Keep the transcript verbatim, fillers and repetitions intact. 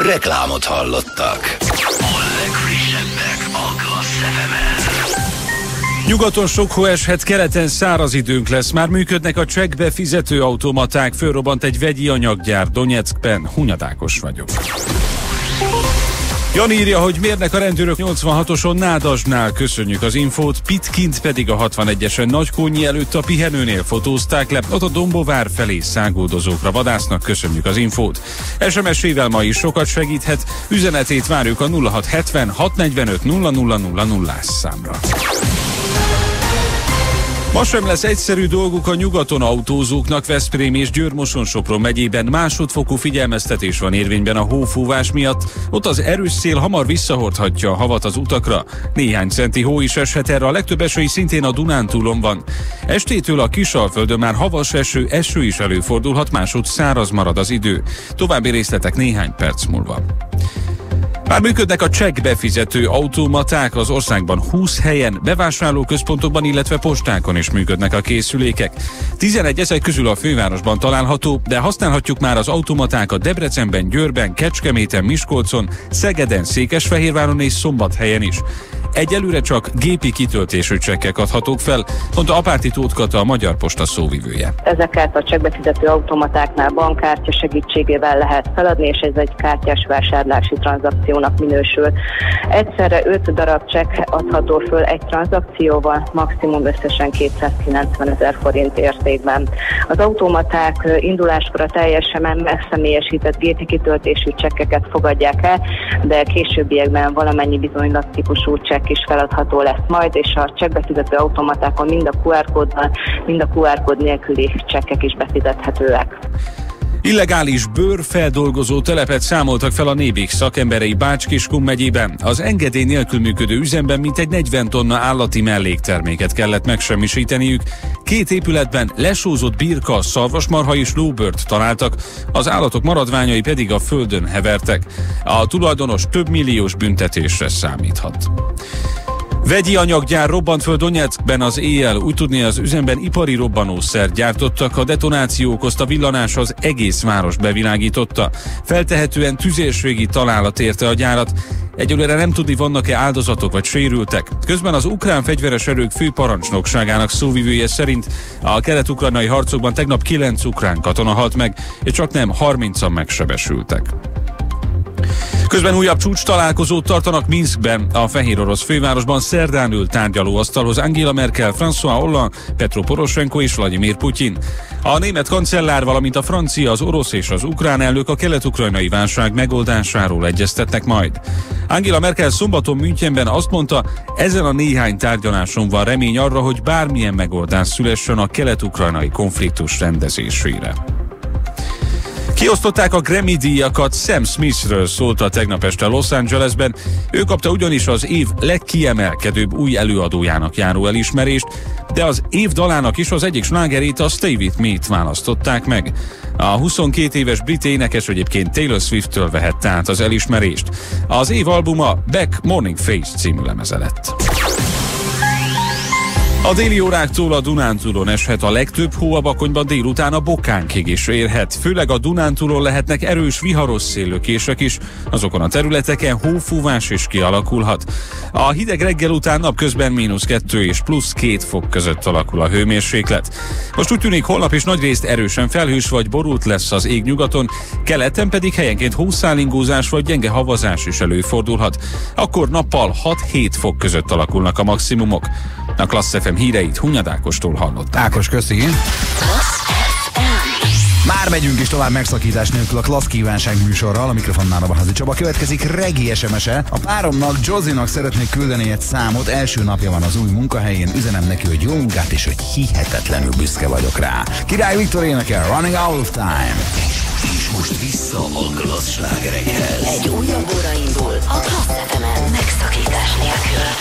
Reklámot hallottak. A legfrissebbek a Klassz ef emen. Nyugaton sok hó eshet, keleten száraz időnk lesz. Már működnek a csekkbe fizető automaták, fölrobbant egy vegyi anyaggyár Donyeckben. Hunyadákos vagyok. Jan írja, hogy mérnek a rendőrök nyolcvanhatoson Nádasdnál, köszönjük az infót, Pitkint pedig a hatvanegyesen Nagykónyi előtt a pihenőnél fotózták le, ott a Dombovár felé száguldozókra vadásznak, köszönjük az infót. es em es-ével ma is sokat segíthet, üzenetét várjuk a nulla hat hetven hat negyvenöt nulla nulla nulla nullás számra. Ma sem lesz egyszerű dolguk a nyugaton autózóknak. Veszprém és Győr-Moson-Sopron megyében másodfokú figyelmeztetés van érvényben a hófúvás miatt. Ott az erős szél hamar visszahordhatja a havat az utakra. Néhány centi hó is eshet, erre a legtöbb eső szintén a Dunántúlon van. Estétől a Kisalföldön már havas eső, eső is előfordulhat, másút száraz marad az idő. További részletek néhány perc múlva. Már működnek a csekk befizető automaták, az országban húsz helyen, bevásárlóközpontokban, illetve postákon is működnek a készülékek. tizenegy ezek közül a fővárosban található, de használhatjuk már az automatákat Debrecenben, Győrben, Kecskeméten, Miskolcon, Szegeden, Székesfehérváron és Szombathelyen is. Egyelőre csak gépi kitöltésű csekkek adhatók fel, mondta Apárti Tóth Kata, a Magyar Posta szóvivője. Ezeket a csekkbefizető automatáknál bankkártya segítségével lehet feladni, és ez egy kártyás vásárlási tranzakciónak minősül. Egyszerre öt darab csekk adható föl egy tranzakcióval, maximum összesen kétszázkilencven ezer forint értékben. Az automaták induláskor a teljesen megszemélyesített gépi kitöltésű csekkeket fogadják el, de későbbiekben valamennyi bizonylat típusú csekk is feladható lesz majd, és a csekkbefizető automatákon mind a kú er kóddal, mind a kú er kód nélküli csekkek is befizethetőek. Illegális bőrfeldolgozó telepet számoltak fel a Nébik szakemberei Bács-Kiskun megyében. Az engedély nélkül működő üzemben mintegy negyven tonna állati mellékterméket kellett megsemmisíteniük. Két épületben lesózott birka, szarvasmarha és lóbört találtak, az állatok maradványai pedig a földön hevertek. A tulajdonos több milliós büntetésre számíthat. Vegyi anyaggyár robbant föl Donyeckben az éjjel, úgy tudni az üzemben ipari robbanószert gyártottak, a detonáció okozta villanás az egész város bevilágította. Feltehetően tüzérségi találat érte a gyárat, egyelőre nem tudni, vannak-e áldozatok vagy sérültek. Közben az ukrán fegyveres erők főparancsnokságának szóvivője szerint a kelet-ukrajnai harcokban tegnap kilenc ukrán katona halt meg, és csak nem harmincan megsebesültek. Közben újabb csúcs találkozót tartanak Minszkben, a fehérorosz fővárosban. Szerdán ül tárgyalóasztalhoz Angela Merkel, François Hollande, Petro Poroshenko és Vladimir Putyin. A német kancellár, valamint a francia, az orosz és az ukrán elnök a kelet-ukrajnai válság megoldásáról egyeztetnek majd. Angela Merkel szombaton Münchenben azt mondta, ezen a néhány tárgyaláson van remény arra, hogy bármilyen megoldás szülessen a kelet-ukrajnai konfliktus rendezésére. Kiosztották a Grammy-díjakat, Sam Smithről szólt a tegnap este Los Angelesben. Ő kapta ugyanis az év legkiemelkedőbb új előadójának járó elismerést, de az év dalának is az egyik slágerét, a Stay With Me-t választották meg. A huszonkét éves brit énekes egyébként Taylor Swift-től vehette át az elismerést. Az év albuma Back Morning Face című lemeze lett. A déli óráktól a Dunántúlon eshet a legtöbb hó, a Bakonyban délután a Bokánkig is érhet. Főleg a Dunántúlon lehetnek erős viharos széllökések is, azokon a területeken hófúvás is kialakulhat. A hideg reggel után napközben mínusz kettő és plusz két fok között alakul a hőmérséklet. Most úgy tűnik, holnap is nagyrészt erősen felhős vagy borult lesz az ég nyugaton, keleten pedig helyenként hószálingózás vagy gyenge havazás is előfordulhat. Akkor nappal hat-hét fok között alakulnak a maximumok. A Klassz ef em híreit Hunyad Ákostól hallották. Ákos, köszi! Már megyünk is tovább megszakítás nélkül a Klassz kívánság műsorral, a mikrofonnál a Baházi Csaba. Következik reggi es em es-e. A páromnak, Jozinak szeretnék küldeni egy számot, első napja van az új munkahelyén, üzenem neki, hogy jó munkát és hogy hihetetlenül büszke vagyok rá. Király Viktor énekel, Running Out of Time. És most vissza a Klassz slágereihez. Egy újabb óra indul a Klassz ef emen megszakítás nélkül.